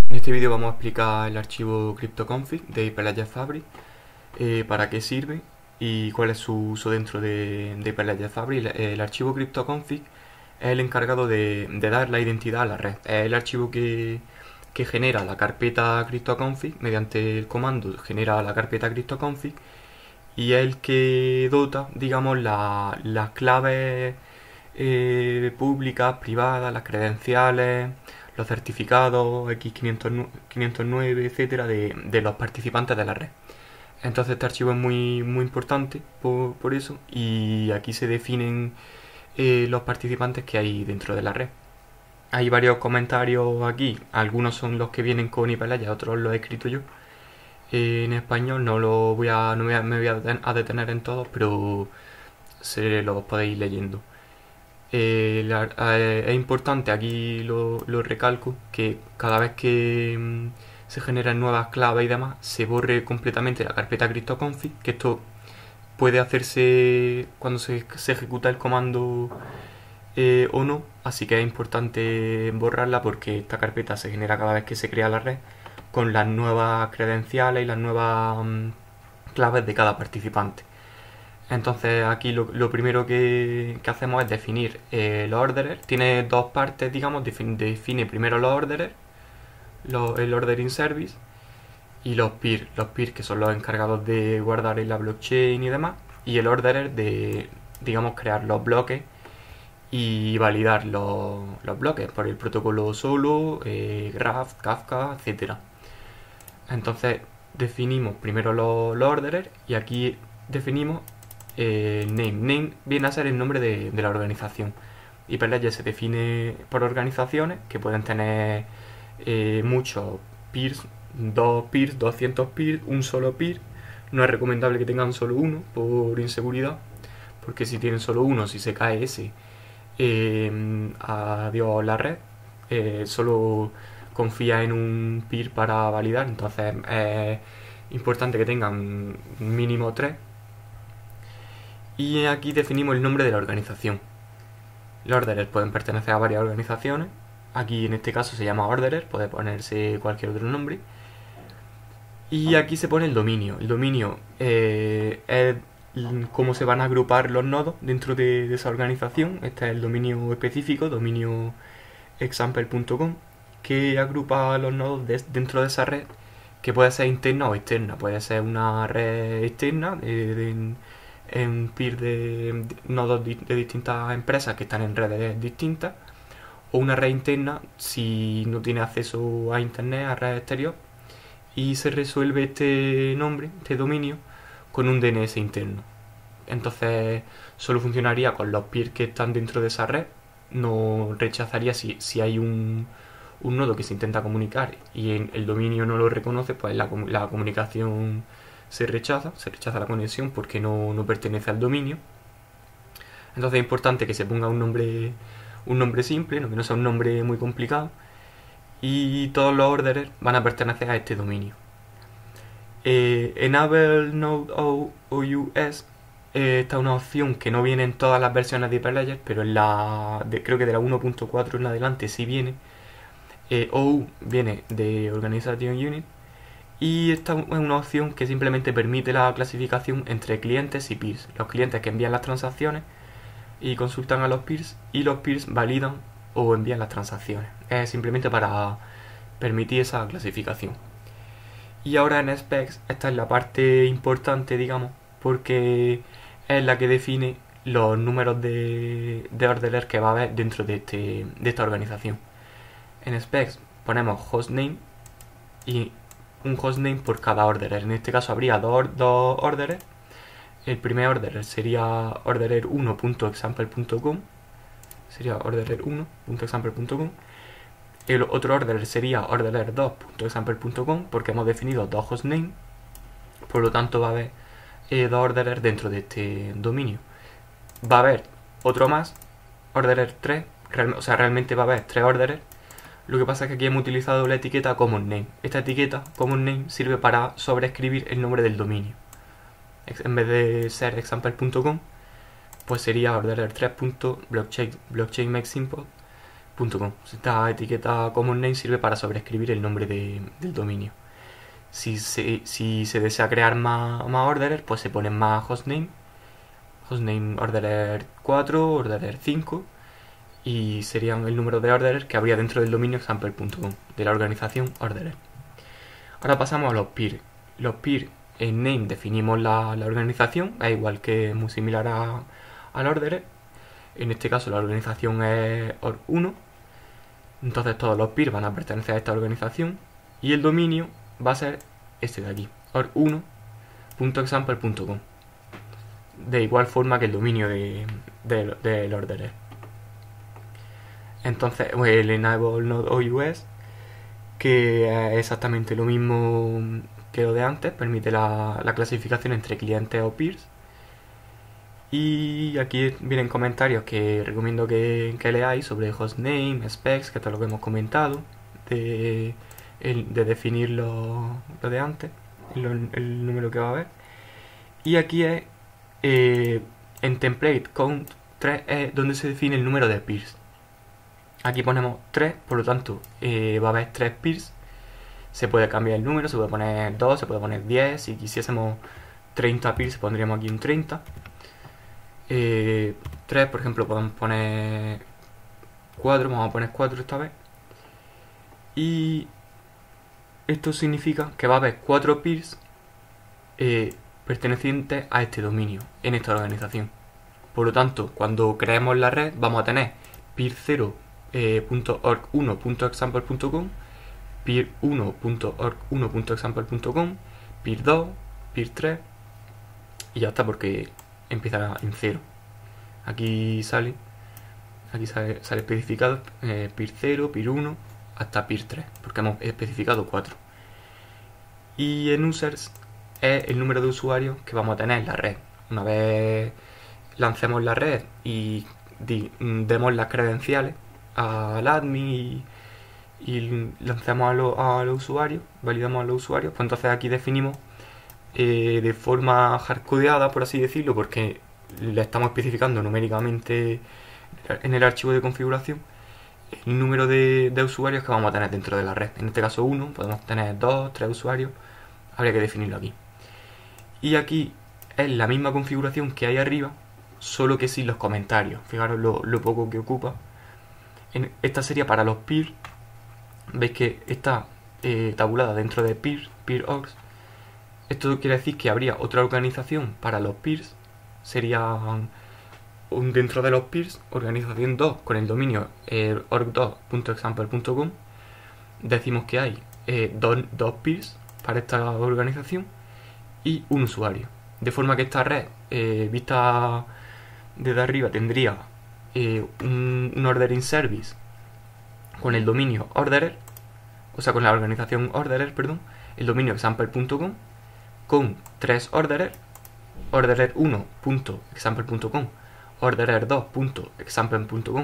En este vídeo vamos a explicar el archivo cryptoconfig de Hyperledger Fabric, para qué sirve y cuál es su uso dentro de Hyperledger Fabric. El archivo cryptoconfig es el encargado de dar la identidad a la red. Es el archivo que genera la carpeta cryptoconfig mediante el comando genera la carpeta cryptoconfig, y es el que dota, digamos, las claves públicas, privadas, las credenciales, los certificados X509, etcétera, de los participantes de la red. Entonces este archivo es muy importante por eso, y aquí se definen los participantes que hay dentro de la red. Hay varios comentarios aquí, algunos son los que vienen con Hyperledger, otros los he escrito yo en español. Me voy a detener en todos, pero se los podéis ir leyendo. Es importante, aquí lo recalco, que cada vez que se generan nuevas claves y demás, se borre completamente la carpeta cryptoconfig, que esto puede hacerse cuando se ejecuta el comando o no, así que es importante borrarla porque esta carpeta se genera cada vez que se crea la red con las nuevas credenciales y las nuevas claves de cada participante. Entonces aquí lo primero que hacemos es definir los orderers. Tiene dos partes, digamos. Define primero los orderers, el ordering service, y los peers. Los peers, que son los encargados de guardar en la blockchain y demás, y el orderer de, digamos, crear los bloques y validar los bloques por el protocolo Solo, Graph, Kafka, etc. Entonces definimos primero los orderers, y aquí definimos name. Name viene a ser el nombre de la organización. Hyperledger se define por organizaciones que pueden tener muchos peers, 2 peers, 200 peers, un solo peer. No es recomendable que tengan solo uno por inseguridad, porque si tienen solo uno, si se cae ese, adiós la red. Solo confía en un peer para validar, entonces es importante que tengan mínimo 3. Y aquí definimos el nombre de la organización. Los orderers pueden pertenecer a varias organizaciones. Aquí en este caso se llama orderer, puede ponerse cualquier otro nombre. Y aquí se pone el dominio. El dominio es cómo se van a agrupar los nodos dentro de esa organización. Este es el dominio específico, dominio example.com, que agrupa los nodos dentro de esa red, que puede ser interna o externa. Puede ser una red externa en peer de nodos de distintas empresas que están en redes distintas, o una red interna si no tiene acceso a internet, a red exterior, y se resuelve este nombre, este dominio, con un DNS interno. Entonces solo funcionaría con los peers que están dentro de esa red. No rechazaría si hay un nodo que se intenta comunicar y el dominio no lo reconoce, pues la comunicación se rechaza la conexión porque no pertenece al dominio. Entonces es importante que se ponga un nombre simple, que no sea un nombre muy complicado, y todos los orderers van a pertenecer a este dominio. Enable Node OUS, esta es una opción que no viene en todas las versiones de Hyperledger, pero creo que de la 1.4 en adelante sí viene. OU viene de Organization Unit, y esta es una opción que simplemente permite la clasificación entre clientes y peers. Los clientes que envían las transacciones y consultan a los peers, y los peers validan o envían las transacciones. Es simplemente para permitir esa clasificación. Y ahora en specs, esta es la parte importante, digamos, porque es la que define los números de orderer que va a haber dentro de esta organización. En specs ponemos hostname, y un hostname por cada orderer. En este caso habría dos orderers. El primer orderer sería orderer1.example.com, sería orderer1.example.com. El otro orderer sería orderer2.example.com, porque hemos definido dos hostnames. Por lo tanto va a haber dos orderers dentro de este dominio. Va a haber otro más, orderer3, o sea, realmente va a haber 3 orderers. Lo que pasa es que aquí hemos utilizado la etiqueta common name. Esta etiqueta common name sirve para sobreescribir el nombre del dominio. En vez de ser example.com, pues sería orderer3.blockchainmakesimple Esta etiqueta common name sirve para sobreescribir el nombre del dominio. Si se desea crear más orderer, pues se pone más hostname orderer 4, orderer 5, y serían el número de orderer que habría dentro del dominio example.com de la organización orderer. Ahora pasamos a los peers. Los peers en name definimos la organización, es igual que muy similar al orderer. En este caso la organización es org1, entonces todos los peers van a pertenecer a esta organización, y el dominio va a ser este de aquí, org1.example.com, de igual forma que el dominio del orderer. Entonces el enable node OUS, que es exactamente lo mismo que lo de antes, permite la clasificación entre clientes o peers. Y aquí vienen comentarios que recomiendo que leáis sobre hostname, specs, que es todo lo que hemos comentado, de definir lo de antes, el número que va a haber. Y aquí es en template count 3 es donde se define el número de peers. Aquí ponemos 3, por lo tanto va a haber 3 peers. Se puede cambiar el número, se puede poner 2, se puede poner 10. Si quisiésemos 30 peers pondríamos aquí un 30. 3, por ejemplo, podemos poner 4, vamos a poner 4 esta vez. Y esto significa que va a haber 4 peers pertenecientes a este dominio en esta organización. Por lo tanto, cuando creemos la red vamos a tener peer0.org1.example.com, peer1.org1.example.com, peer2, peer3, y ya está, porque empieza en 0. Aquí sale especificado peer0, peer1 hasta peer3, porque hemos especificado 4. Y en users es el número de usuarios que vamos a tener en la red. Una vez lancemos la red y demos las credenciales al admin y lancemos a los usuarios, validamos a los usuarios, pues entonces aquí definimos de forma hardcodeada, por así decirlo, porque le estamos especificando numéricamente en el archivo de configuración el número de usuarios que vamos a tener dentro de la red. En este caso 1, podemos tener 2, 3 usuarios, habría que definirlo aquí. Y aquí es la misma configuración que hay arriba, solo que sin los comentarios. Fijaros lo poco que ocupa. Esta sería para los peers. Veis que está tabulada dentro de peer.org. Esto quiere decir que habría otra organización para los peers. Sería dentro de los peers, organización 2 con el dominio org2.example.com. Decimos que hay dos peers para esta organización y un usuario. De forma que esta red, vista desde arriba, tendría un ordering service con el dominio orderer, o sea, con la organización orderer, perdón, el dominio example.com, con 3 orderer, orderer1.example.com, orderer2.example.com,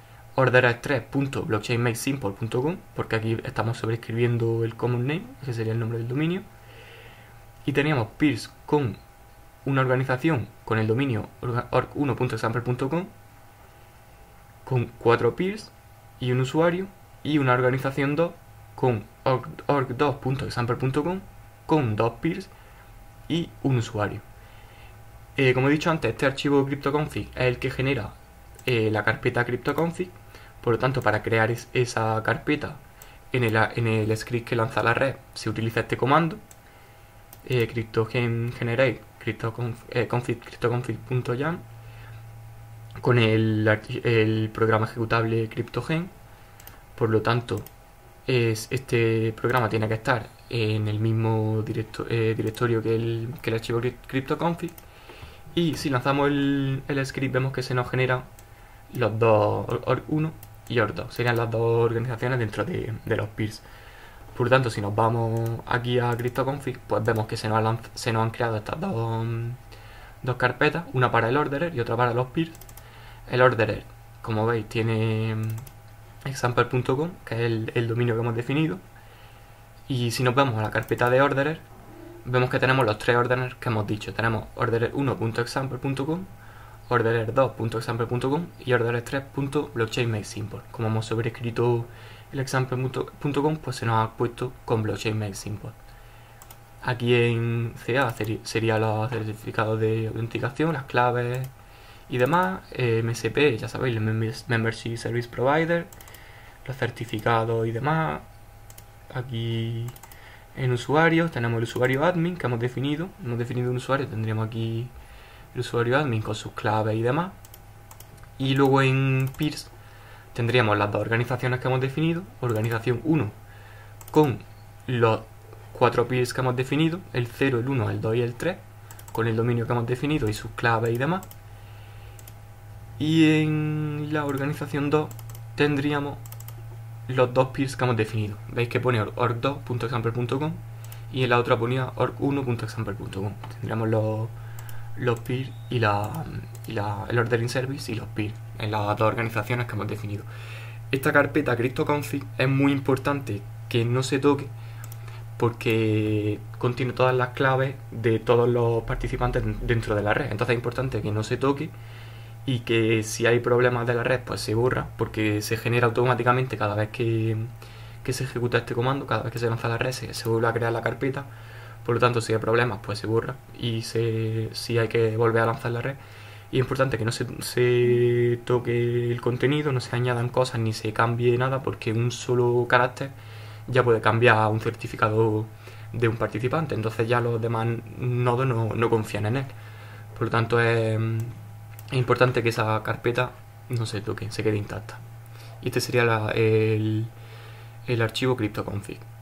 orderer3.blockchainmakesimple.com, porque aquí estamos sobreescribiendo el common name, ese sería el nombre del dominio. Y teníamos peers con una organización con el dominio org1.example.com, con 4 peers y un usuario, y una organización 2 con org2.example.com, con 2 peers y un usuario. Como he dicho antes, este archivo CryptoConfig es el que genera la carpeta CryptoConfig. Por lo tanto, para crear esa carpeta en el script que lanza la red se utiliza este comando, CryptoGen generate config cryptoconfig.yam, con el programa ejecutable CryptoGen. Por lo tanto, este programa tiene que estar en el mismo directorio que el archivo CryptoConfig. Y si lanzamos el script, vemos que se nos generan los dos, org1 y org2. Serían las dos organizaciones dentro de los peers. Por lo tanto, si nos vamos aquí a CryptoConfig, pues vemos que se nos han creado estas dos carpetas, una para el orderer y otra para los peers. El orderer, como veis, tiene example.com, que es el dominio que hemos definido. Y si nos vamos a la carpeta de orderer, vemos que tenemos los 3 ordeners que hemos dicho. Tenemos orderer1.example.com, ordeler2.example.com y ordeler3.blockchain-made-simple. Como hemos sobrescrito el example.com, pues se nos ha puesto con blockchain-made-simple. Aquí en CA sería los certificados de autenticación, las claves y demás. MSP, ya sabéis, el Membership Service Provider, los certificados y demás. Aquí en usuarios tenemos el usuario admin que hemos definido. Hemos definido un usuario, tendríamos aquí el usuario admin con sus claves y demás. Y luego en peers tendríamos las dos organizaciones que hemos definido. Organización 1 con los 4 peers que hemos definido, el 0, el 1, el 2 y el 3, con el dominio que hemos definido y sus claves y demás. Y en la organización 2 tendríamos los dos peers que hemos definido. Veis que pone org2.example.com y en la otra ponía org1.example.com. Tendríamos los peers y el ordering service y los peers en las dos organizaciones que hemos definido. Esta carpeta CryptoConfig es muy importante que no se toque porque contiene todas las claves de todos los participantes dentro de la red. Entonces es importante que no se toque y que si hay problemas de la red pues se borra, porque se genera automáticamente cada vez que se ejecuta este comando. Cada vez que se lanza la red se vuelve a crear la carpeta. Por lo tanto, si hay problemas pues se borra y si hay que volver a lanzar la red. Y es importante que no se toque el contenido, no se añadan cosas ni se cambie nada, porque un solo carácter ya puede cambiar un certificado de un participante. Entonces ya los demás nodos no confían en él. Por lo tanto es importante que esa carpeta no se toque, se quede intacta. Y este sería el archivo CryptoConfig.